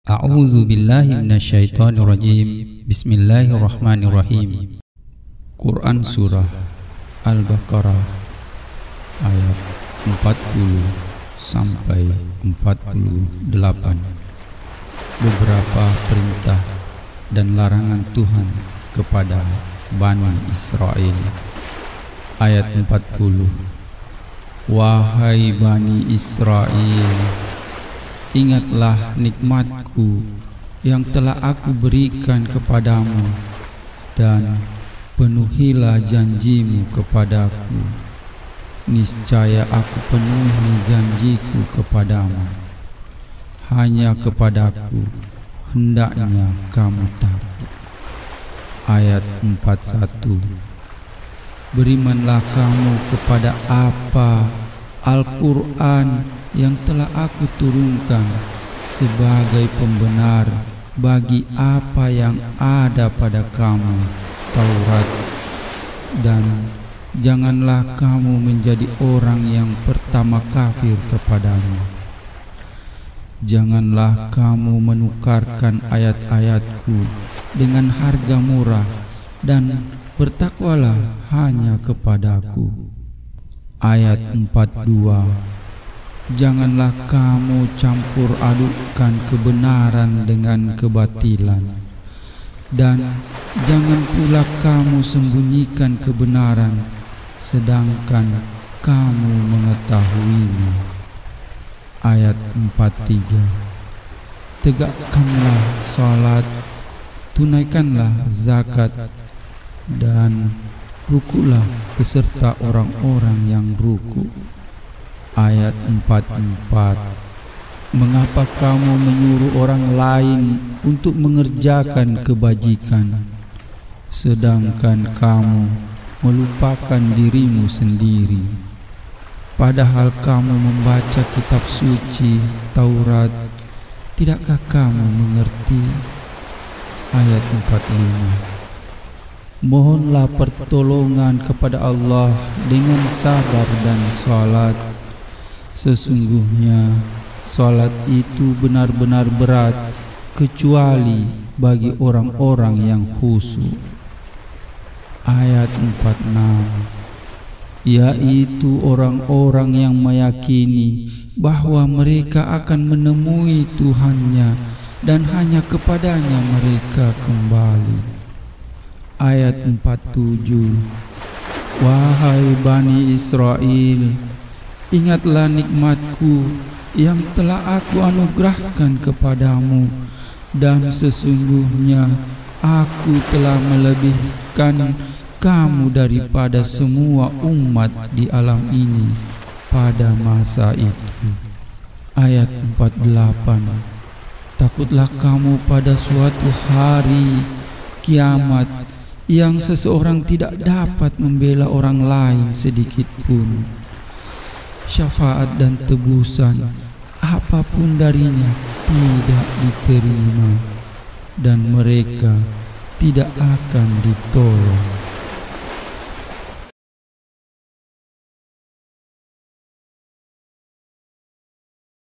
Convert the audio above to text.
A'udzu billahi minasyaitonir rajim. Bismillahirrahmanirrahim. Quran Surah Al-Baqarah ayat 40 sampai 48. Beberapa perintah dan larangan Tuhan kepada Bani Israel. Ayat 40. Wahai Bani Israel, ingatlah nikmatku yang telah aku berikan kepadamu, dan penuhilah janjimu kepadaku. Niscaya aku penuhi janjiku kepadamu. Hanya kepadaku hendaknya kamu takut. Ayat 41. Berimanlah kamu kepada apa Al-Quran yang telah aku turunkan sebagai pembenar bagi apa yang ada pada kamu, Taurat, dan janganlah kamu menjadi orang yang pertama kafir kepadanya. Janganlah kamu menukarkan ayat-ayatku dengan harga murah, dan bertakwalah hanya kepadaku. Ayat 42. Janganlah kamu campur adukkan kebenaran dengan kebatilan, dan jangan pula kamu sembunyikan kebenaran sedangkan kamu mengetahuinya. Ayat 43. Tegakkanlah salat, tunaikanlah zakat, dan rukulah beserta orang-orang yang ruku. Ayat 44. Mengapa kamu menyuruh orang lain untuk mengerjakan kebajikan, sedangkan kamu melupakan dirimu sendiri? Padahal kamu membaca kitab suci Taurat, tidakkah kamu mengerti? Ayat 45. Mohonlah pertolongan kepada Allah dengan sabar dan salat. Sesungguhnya salat itu benar-benar berat kecuali bagi orang-orang yang khusyuk. Ayat 46. Yaitu orang-orang yang meyakini bahwa mereka akan menemui Tuhannya dan hanya kepadanya mereka kembali. Ayat 47. Wahai Bani Israel, ingatlah nikmatku yang telah aku anugerahkan kepadamu, dan sesungguhnya aku telah melebihkan kamu daripada semua umat di alam ini pada masa itu. Ayat 48. Takutlah kamu pada suatu hari kiamat yang seseorang tidak dapat membela orang lain sedikit pun. Syafaat dan tebusan apapun darinya tidak diterima, dan mereka tidak akan ditolong.